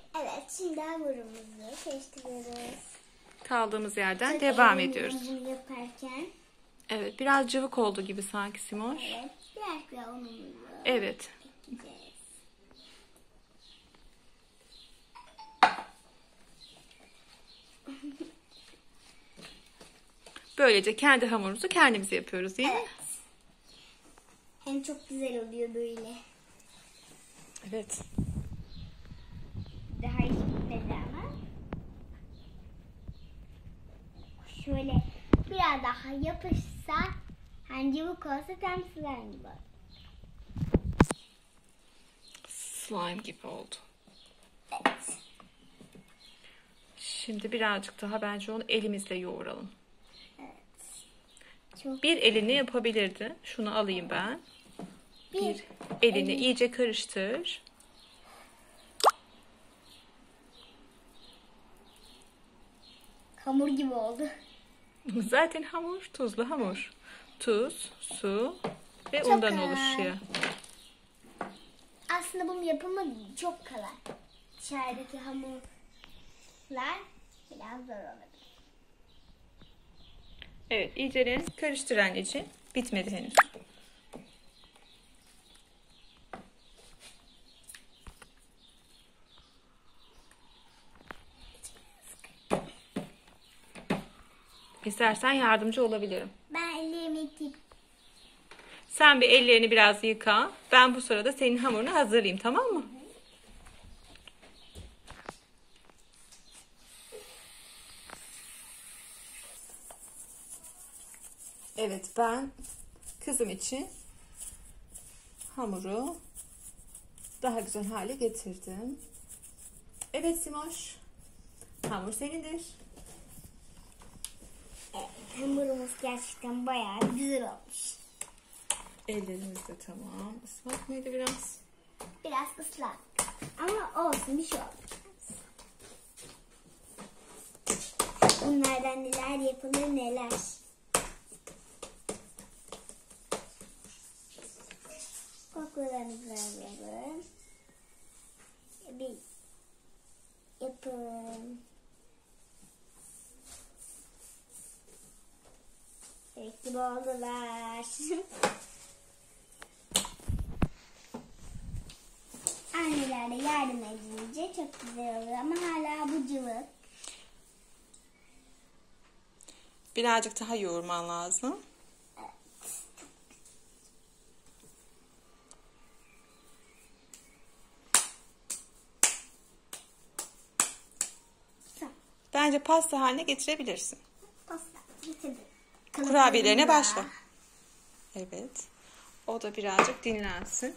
Evet, şimdi hamurumuzu karıştırıyoruz. Kaldığımız yerden Çok devam eminim ediyoruz. bunu yaparken. Evet, biraz cıvık oldu gibi sanki Simoş. Evet, biraz daha unumuzu Evet. ekleyeceğiz. Böylece kendi hamurumuzu kendimiz yapıyoruz değil mi? Evet. Hem çok güzel oluyor böyle. Evet. Daha hiç bitmedi ama. Şöyle biraz daha yapışsa, hani cıvık olsa tam slime gibi. Slime gibi oldu. Evet. Şimdi birazcık daha bence onu elimizle yoğuralım. Çok Bir elini yapabilirdi. Şunu alayım ben. Bir elini iyice karıştır. hamur gibi oldu. Zaten hamur, tuzlu hamur. Tuz, su ve Çok undan kolay. oluşuyor. Aslında bunun yapımı çok kolay. Dışarıdaki hamurlar biraz zor olabilir. Evet, iyice karıştır anneciğim. Bitmedi henüz. İstersen yardımcı olabilirim. Ben ellerimi yıkayıp Sen bir ellerini biraz yıka. Ben bu sırada senin hamurunu hazırlayayım, tamam mı? Evet, ben kızım için hamuru daha güzel hale getirdim. Evet Simoş, hamur senindir. hamurumuz gerçekten bayağı güzel olmuş. Ellerimiz de tamam. Islak mıydı biraz? Biraz ıslak. Ama olsun, bir şey olmaz. Bunlardan neler yapılır neler. Kokularımızı alalım. Bir yapın. Evet gibi oldular. Anneler de yardım edince çok güzel oluyor ama hala bu cıvık. Birazcık daha yoğurman lazım. Bence pasta haline getirebilirsin. Pasta getirdim. Kurabiyelerine başla. Evet. O da birazcık dinlensin.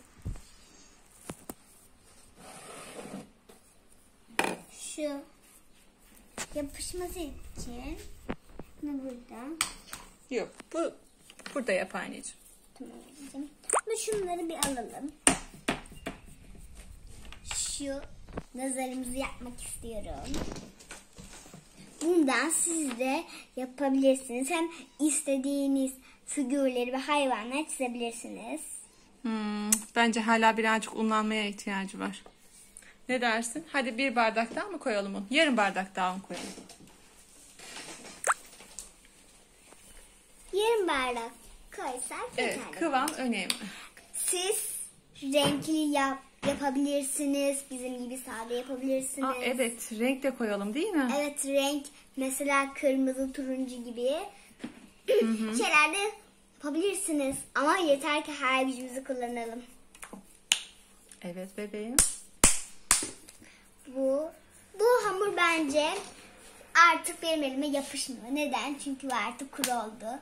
Şu yapışması için bunu buradan. Yok, bu burada yap anneciğim. Tamam. Ve şunları bir alalım. Şu nazarımızı yapmak istiyorum. Bundan siz de yapabilirsiniz. Hem istediğiniz figürleri ve hayvanlar çizebilirsiniz. Bence hala birazcık unlanmaya ihtiyacı var. Ne dersin? Hadi bir bardak daha mı koyalım onu? Yarım bardak daha mı koyalım? Yarım bardak koysak Evet, yeterli. kıvam önemli. Siz renkli yapabilirsiniz. Bizim gibi sade yapabilirsiniz. Aa, evet, renk de koyalım değil mi? Evet, renk mesela kırmızı, turuncu gibi şeyler de yapabilirsiniz. Ama yeter ki her gücümüzü kullanalım. Evet bebeğim. Bu hamur bence artık benim elime yapışmıyor. Neden? Çünkü bu artık kuru oldu.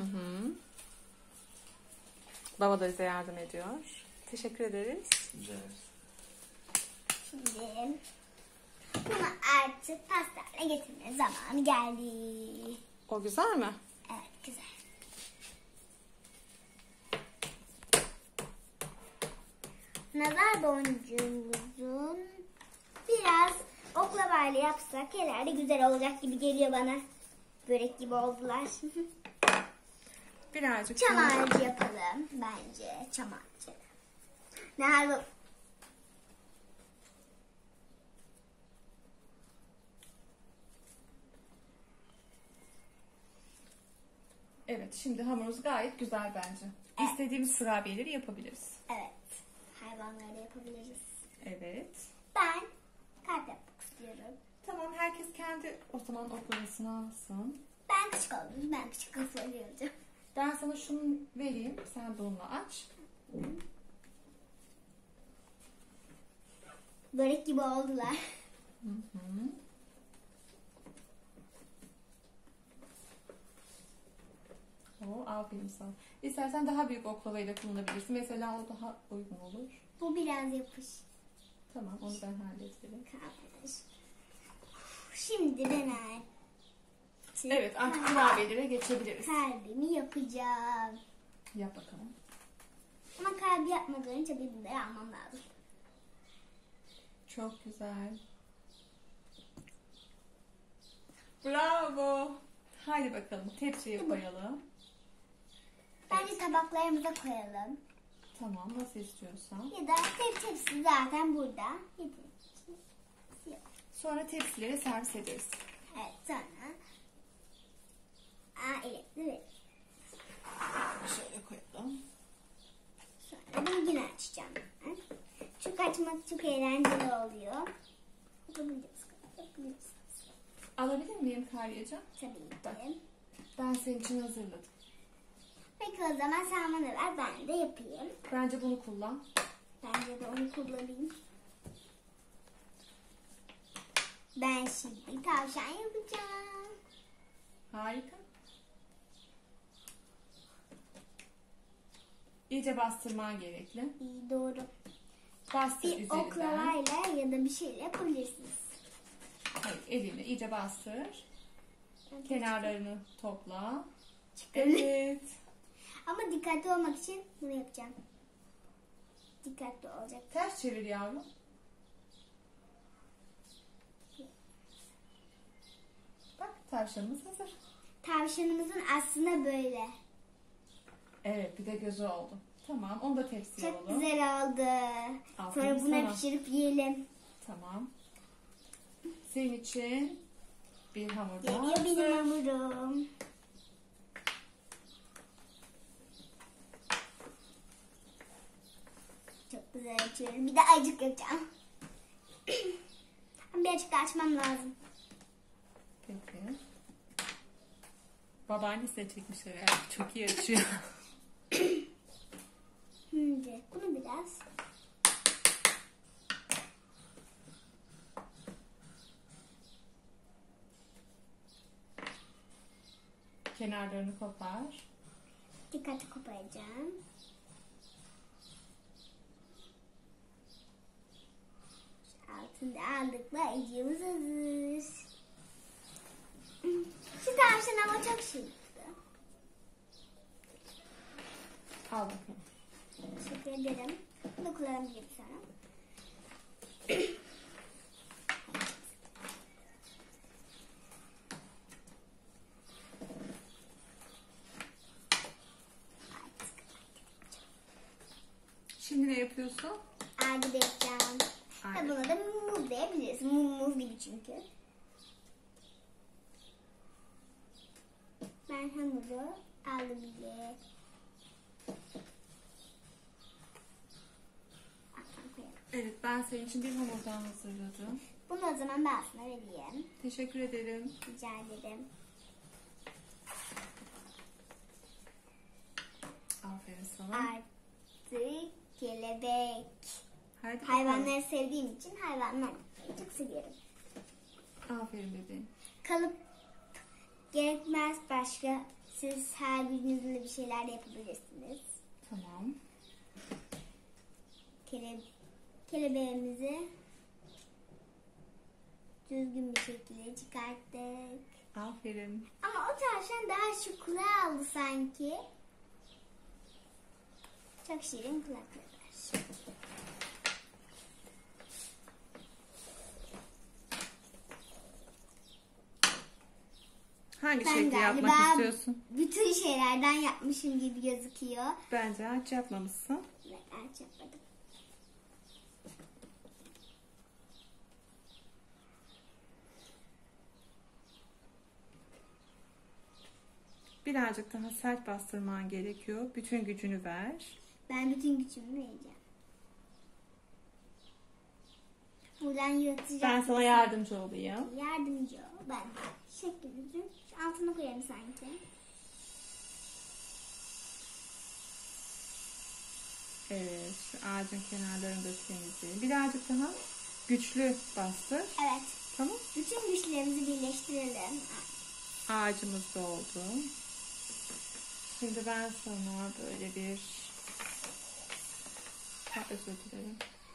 Baba da bize yardım ediyor. Teşekkür ederiz. Şimdi bunu artık pastane getirme zamanı geldi. O güzel mi? Evet, güzel. Nazar boncuğumuzun biraz oklavayla yapsak herhalde güzel olacak gibi geliyor bana. Börek gibi oldular. Birazcık Çam ağacı yapalım bence. Çam ağacı. Nerede? Evet, şimdi hamurumuz gayet güzel bence. Evet. İstediğimiz kurabiyeleri yapabiliriz. Evet. Hayvanları yapabiliriz. Evet. Ben kalp yapmak istiyorum. Tamam, herkes kendi o zaman oklavasını alsın. Ben küçük oldum. Ben küçük oklavayı alacağım. Ben sana şunu vereyim, sen bununla aç. Börek gibi oldular. Hı hı. Aferin sana. İstersen daha büyük oklavayla kullanabilirsin. Mesela o daha uygun olur. Bu biraz yapış. Tamam, onu ben hallederim. Kalmış. Şimdi ben Evet, artık kurabiyelere geçebiliriz. kalbimi yapacağım. Yap bakalım. Ama kalbi yapmadan önce bunları almam lazım. Çok güzel. Bravo. Haydi bakalım, tepsiye koyalım. Bence tabaklarımıza koyalım. Tamam, nasıl istiyorsan. Ya da tepsi zaten burada. Sonra tepsilere servis ederiz. Evet, sonra. Evet, evet. Şöyle koyalım. Sonra bunu yine açacağım. Çünkü açmak çok eğlenceli oluyor. Yapabiliriz. Alabilir miyim Karyacığım? Tabii ki. Ben senin için hazırladım. Peki o zaman sen bana ver, ben de yapayım. Bence bunu kullan. Bence de onu kullanayım. Ben şimdi tavşan yapacağım. Harika. İyice bastırman gerekli. İyi, doğru. Bastır Bir üzerinden. oklavayla ya da bir şeyle yapabilirsiniz. Hayır, elinle iyice bastır. Kenarlarını topla. Çıkarın. Evet. Ama dikkatli olmak için bunu yapacağım. Dikkatli olacak. Ters çevir yavrum. Bak, tavşanımız hazır. Tavşanımızın aslında böyle. Evet, bir de gözü oldu. Tamam, onu da tepsiye Çok alalım. güzel oldu. Aferin Sonra bunu sana. pişirip yiyelim. Tamam. Senin için bir hamur daha Geliyor benim hazır. hamurum. Çok güzel açıyorum. Bir de acık yapacağım. Birazcık da açmam lazım. Peki. Babaannesi de çekmiş herhalde. Çok iyi açıyor. Şimdi bunu biraz. Kenarlarını kopar. Dikkatli koparacağım. Altında aldık mı acımız hazır. Şu tavşan ama çok şıktı. Al bakalım. Teşekkür ederim. Bunu kullanabilirim sana. Şimdi ne yapıyorsun? Ağacı da yapacağım. Ve Aynen. buna da muz diyebiliriz. Muz gibi çünkü. Ben hamuru aldım bile. Evet, ben senin için bir hamur daha hazırladım. Bunu o zaman ben sana vereyim. Teşekkür ederim. Rica ederim. Aferin sana. Artık kelebek. Hadi bakalım. Hayvanları sevdiğim için hayvanları çok seviyorum. Aferin bebeğim. Kalıp gerekmez başka. Siz her birinizle bir şeyler de yapabilirsiniz. Tamam. Kelebeğimizi düzgün bir şekilde çıkarttık. Aferin. Ama o tavşan daha şu kulağı aldı sanki. Çok şirin kulakları var. Hangi Ben şekli galiba yapmak istiyorsun? bütün şeylerden yapmışım gibi gözüküyor. Bence hiç yapmamışsın. Evet, aç yapmadım. Birazcık daha sert bastırman gerekiyor. Bütün gücünü ver. Ben bütün gücümü vereceğim. Buradan yırtacağım. Ben sana yardımcı olayım. Yardımcı ol. Ben şeklimizi altına koyarım sanki. Evet, şu ağacın kenarlarını da temizleyelim. Birazcık daha güçlü bastır. Evet. Tamam. Bütün güçlerimizi birleştirelim. Ağacımız da oldu. Şimdi ben sana böyle bir... Özür dilerim.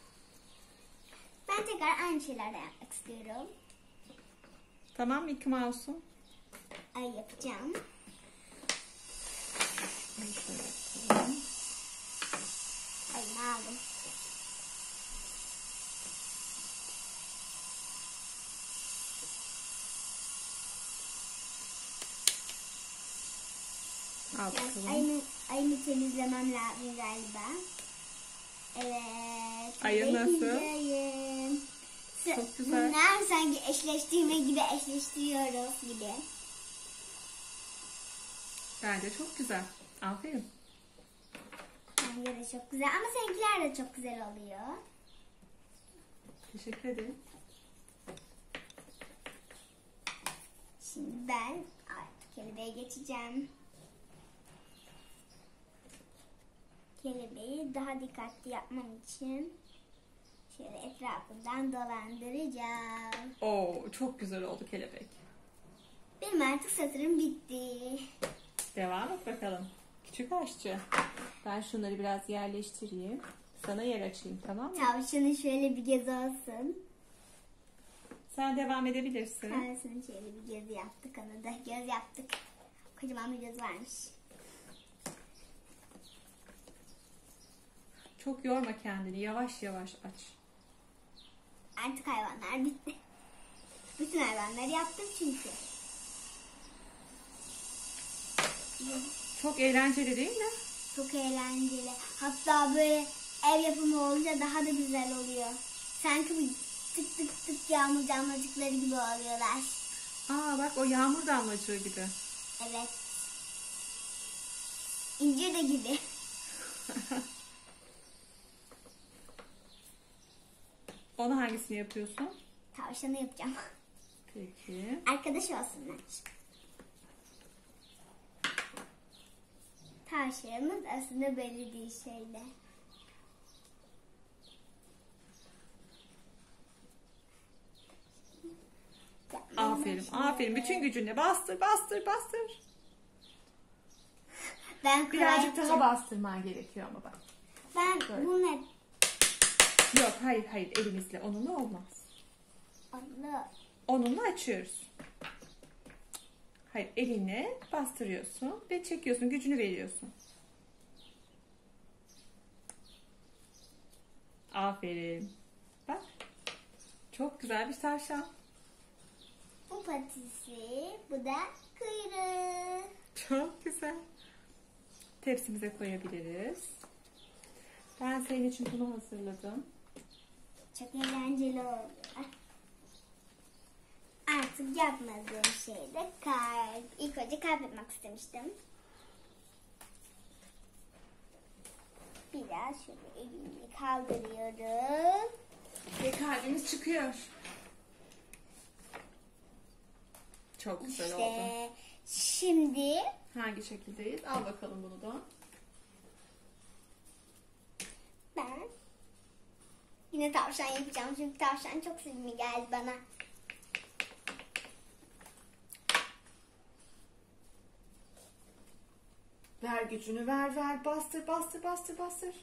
Ben tekrar aynı şeylerden yapmak istiyorum. Tamam, Mickey Mouse'um. Ay yapacağım. Şöyle yapalım. Ay aldım. Al Biraz bakalım. ayımı temizlemem lazım galiba. Evet. Ayı nasıl? Ayım. Çok güzel. Bunlar sanki eşleştirme gibi eşleştiriyoruz gibi. Bence çok güzel. Aferin. Bence de çok güzel ama seninkiler de çok güzel oluyor. Teşekkür ederim. Şimdi ben artık kelebeğe geçeceğim. Kelebeği daha dikkatli yapmam için şöyle etrafından dolandıracağım. Oo, çok güzel oldu kelebek. Benim artık satırım bitti. Devam et bakalım. Küçük aşçı. Ben şunları biraz yerleştireyim. Sana yer açayım, tamam mı? Tavşanın şöyle bir göz olsun. Sen devam edebilirsin. Tavşanın şöyle bir göz yaptık. Ona da göz yaptık. Kocaman bir göz varmış. Çok yorma kendini. Yavaş yavaş aç. Artık hayvanlar bitti. Bütün hayvanları yaptım çünkü. Çok eğlenceli değil mi? Çok eğlenceli. Hatta böyle ev yapımı olunca daha da güzel oluyor. Sanki bu tık tık tık yağmur damlacıkları gibi oluyorlar. Aa bak, o yağmur damlacığı gibi. Evet. İncir de gibi. Onu hangisini yapıyorsun? Tavşanı yapacağım. Peki. Arkadaş olsunlar. Tavşanımız aslında belli değil şeyler. Aferin, aferin. Bütün gücünle bastır, bastır, bastır. Ben Birazcık kolay daha bastırman gerekiyor ama bak. Ben Böyle. bunu hep Yok, hayır, hayır. Elimizle. Onunla olmaz. Allah. Onunla açıyoruz. Hayır, elinle bastırıyorsun ve çekiyorsun. Gücünü veriyorsun. Aferin. Bak. Çok güzel bir tavşan. Bu patisi, bu da kuyruğu. Çok güzel. Tepsimize koyabiliriz. Ben senin için bunu hazırladım. Çok eğlenceli oluyor. Artık yapmadığım şey de kalp. İlk önce kalp yapmak istemiştim. Biraz şöyle elimi kaldırıyorum. Ve kalbimiz çıkıyor. Çok güzel oldu. İşte şimdi Hangi şekildeyiz? Al bakalım bunu da. ben yine tavşan yapacağım. Çünkü tavşan çok sevimli geldi bana. Ver gücünü, ver ver. Bastır, bastır, bastır, bastır.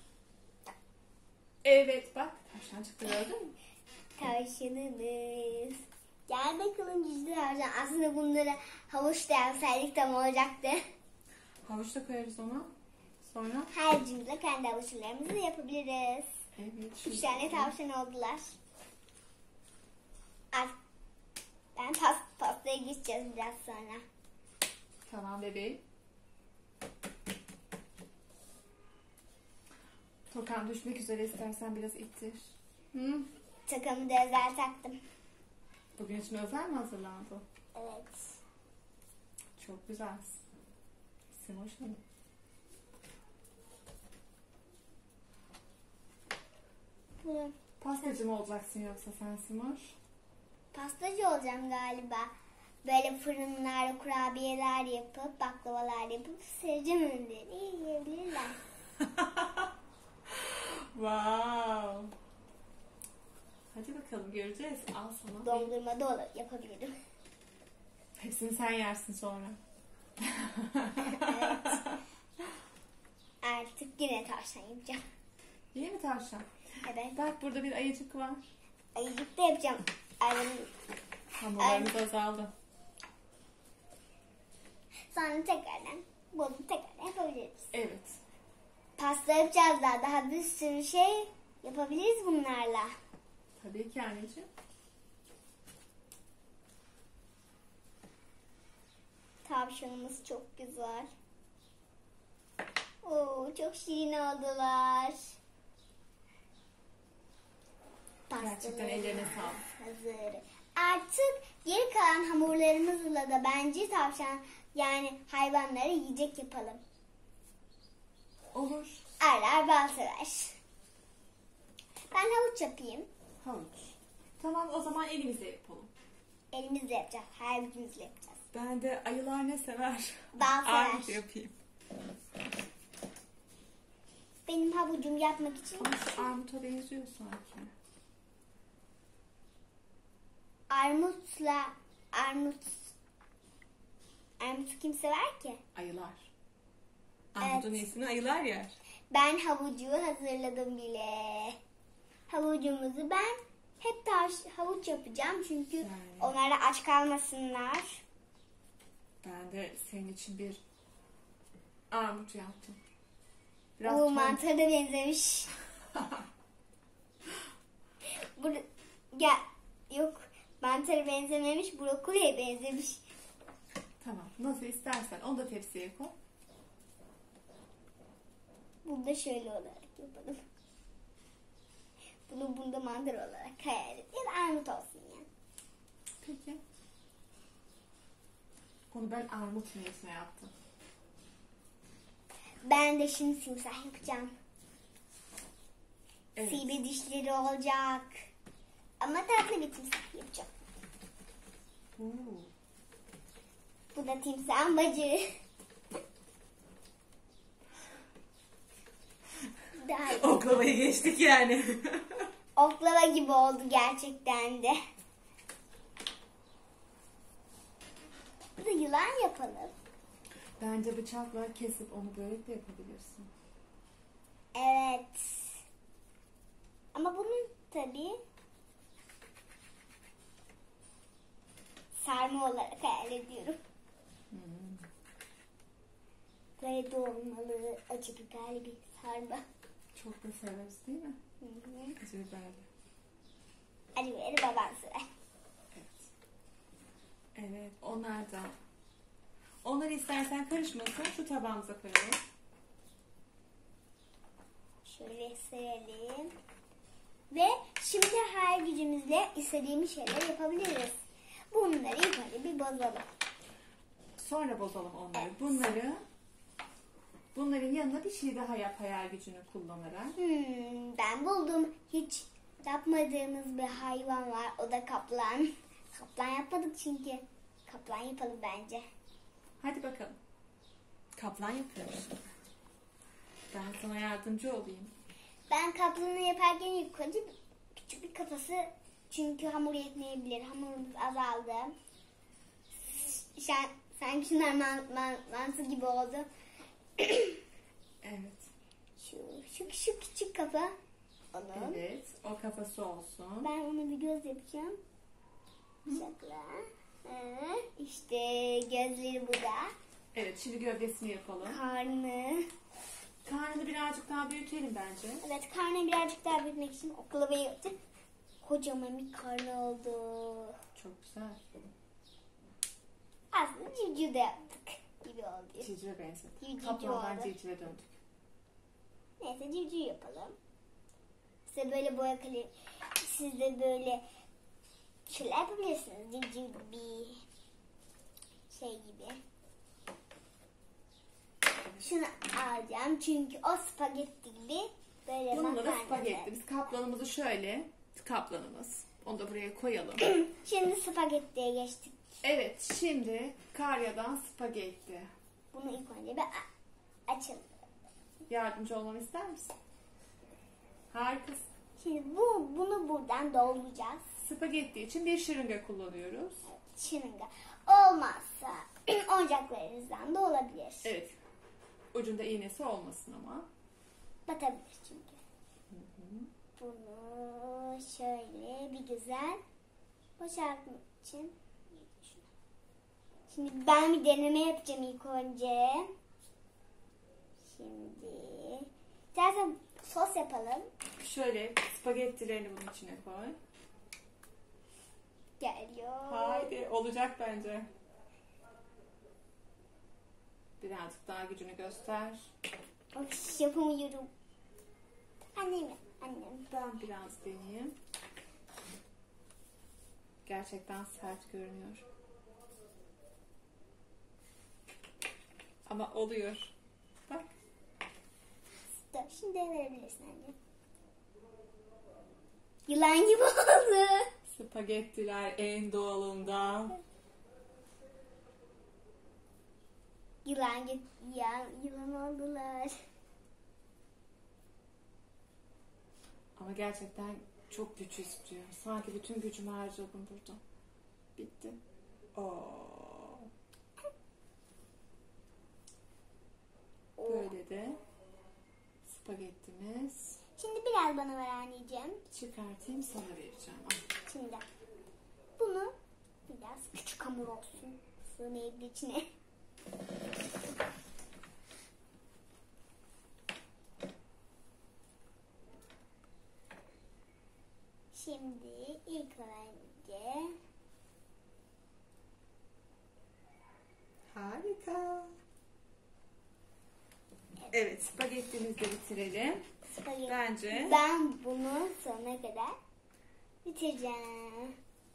Evet bak. Tavşan çıktı, gördün mü? Tavşanımız. Gel bakalım güçlü tavşan. Aslında bunları havuçta yapsaydık tam olacaktı. Havuç da koyarız ona. Sonra. Her cümle kendi havuçlarımızı yapabiliriz. Evet. 3 tane tavşan oldular. Al. Ben pastaya geçeceğiz biraz sonra. Tamam bebeğim. Tokan düşmek üzere, istersen biraz ittir. Hı? Takamı da özel taktım. Bugün için özel mi hazırlandı? Evet. Çok güzelsin. Simoş Hanım. Bunu Pastacı mı olacaksın yoksa sen Simoş? pastacı olacağım galiba. Böyle fırınlarda kurabiyeler yapıp, baklavalar yapıp sereceğim önlerine, yiyebilirler. Wow. Hadi bakalım göreceğiz. Al sana. Dondurma da olur, yapabilirim. Hepsini sen yersin sonra. Artık yine tavşan yapacağım. İyi mi tavşan? Evet. Bak burada bir ayıcık var. Ayıcık da yapacağım. Hamurlarımız azaldı. Sonra tekrardan bunu tekrardan yapabiliriz. Evet. Pasta yapacağız daha bir sürü şey yapabiliriz bunlarla. Tabii ki anneciğim. Tavşanımız çok güzel. Oo, çok şirin oldular. Gerçekten ellerine sağlık. Hazır. Artık geri kalan hamurlarımızla da bence tavşan yani hayvanları yiyecek yapalım. Olur. Arılar bal sever. Ben havuç yapayım. Havuç. Tamam o zaman elimizle yapalım. Elimizle yapacağız. Her gücümüzle yapacağız. Ben de ayılar ne sever? Bal sever. Armut yapayım. Benim havucum yapmak için Ama şu armuta benziyor sanki. armut kim sever ki? Ayılar. Armutun iyisini ayılar yer. Ben havucu hazırladım bile. Havucumuzu ben hep havuç yapacağım çünkü Yani. onlar da aç kalmasınlar. Ben de senin için bir armut yaptım. Bu toy- mantara da benzemiş. Ya yok, mantara benzememiş, brokoliye benzemiş. Tamam. Nasıl istersen onu da tepsiye koy. Bunu da şöyle olarak yapalım. Bunu bunda mantar olarak hayal et. Ya da armut olsun ya. Peki. Onu ben armut niyetine yaptım. Ben de şimdi timsah yapacağım. Evet. Sivri dişleri olacak. Ama tatlı bir timsah yapacağım. Oo. Bu da timsahın bacağı. Daha iyi. Oklavayı geçtik yani. Oklava gibi oldu gerçekten de. Bu da yılan yapalım. Bence bıçakla kesip onu börek de yapabilirsin. Evet. Ama bunun tabii sarma olarak hayal ediyorum. Böyle dolmalı, acı biberli bir sarma. Çok da severiz değil mi? Hı hı. Acı biberli. Acı biberi babam sever. Evet. Evet, onlardan. Onları istersen karışmasın. Şu tabağımıza koyalım. Şöyle serelim. Ve şimdi her gücümüzle istediğimiz şeyler yapabiliriz. Bunları yukarı bir bozalım. Sonra bozalım onları. Bunların yanına bir şey daha yap hayal gücünü kullanarak. Ben buldum. Hiç yapmadığımız bir hayvan var. O da kaplan. Kaplan yapmadık çünkü. Kaplan yapalım bence. Hadi bakalım. Kaplan yapıyoruz. Ben sana yardımcı olayım. Ben kaplanı yaparken yukarı küçük bir kafası, çünkü hamur yetmeyebilir. Hamurumuz azaldı. Sanki şunlar mantı gibi oldu. Evet. Şu küçük kafa. Onun. Evet. O kafası olsun. Ben ona bir göz yapacağım. Şakla. İşte gözleri burada. Evet. Şimdi gövdesini yapalım. Karnı. Karnını birazcık daha büyütelim bence. Evet, karnı birazcık daha büyütmek için oklavayı yaptık. Kocaman bir karnı oldu. Çok güzel. Aslında civciv de yaptık gibi oldu. Civcive benzetti. Civciv Kaplandan oldu. civcive döndük. Neyse civciv yapalım. Size böyle boya kalemi, siz de böyle şeyler yapabilirsiniz. Civciv gibi, şey gibi. Şunu alacağım çünkü o spagetti gibi böyle Bununla da makarna. spagetti. Biz kaplanımızı şöyle, kaplanımız. Onu da buraya koyalım. Şimdi spagettiye geçtik. Evet, şimdi Karya'dan spagetti. Bunu ilk önce bir açalım. Yardımcı olmamı ister misin? Harikasın. Şimdi bunu buradan dolduracağız. Spagetti için bir şırınga kullanıyoruz. Şırınga. Olmazsa oyuncaklarınızdan da olabilir. Evet. Ucunda iğnesi olmasın ama. Batabilir çünkü. Bunu şöyle bir güzel boşaltmak için. Şimdi ben bir deneme yapacağım ilk önce. Şimdi istersen sos yapalım. Şöyle spagettilerini bunun içine koy. Geliyor. Haydi, olacak bence. Birazcık daha gücünü göster. Of, yapamıyorum. Annem. Ben biraz deneyeyim. Gerçekten sert görünüyor. Ama oluyor. Bak. Dur, şimdi verebilirsin anne. Yılan gibi oldu. Spagettiler en doğalından. Yılan oldular. Ama gerçekten çok güç istiyor. Sanki bütün gücümü harcadım burada. Bitti. Böyle de spagettimiz. Şimdi biraz bana ver anneciğim. Çıkartayım, sana vereceğim. Al. Şimdi bunu biraz küçük hamur olsun. Sığmayabilir içine. Şimdi ilk önce Harika. Evet, spagettimizi de bitirelim. spagetti. Bence Ben bunu sonuna kadar bitireceğim.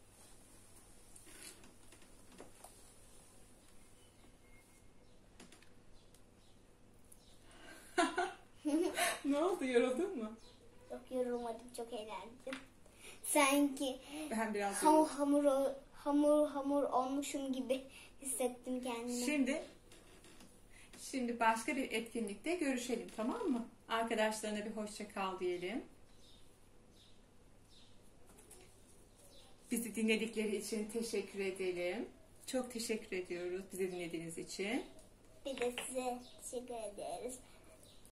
ne oldu, yoruldun mu? Yok, yorulmadım, çok eğlendim. Sanki Ben biraz yoruldum. hamur olmuşum gibi hissettim kendimi. Şimdi başka bir etkinlikte görüşelim, tamam mı? Arkadaşlarına bir hoşça kal diyelim. Bizi dinledikleri için teşekkür edelim. Çok teşekkür ediyoruz bizi dinlediğiniz için. Bir de size teşekkür ederiz.